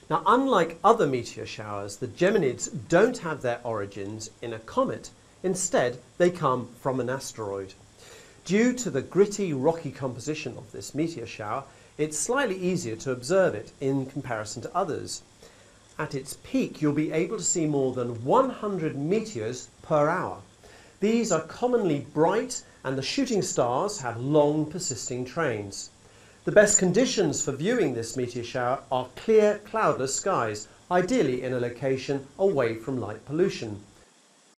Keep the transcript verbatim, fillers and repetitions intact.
Now, unlike other meteor showers, the Geminids don't have their origins in a comet. Instead, they come from an asteroid. Due to the gritty, rocky composition of this meteor shower, it's slightly easier to observe it in comparison to others. At its peak, you'll be able to see more than one hundred meteors per hour. These are commonly bright, and the shooting stars have long, persisting trains. The best conditions for viewing this meteor shower are clear, cloudless skies, ideally in a location away from light pollution.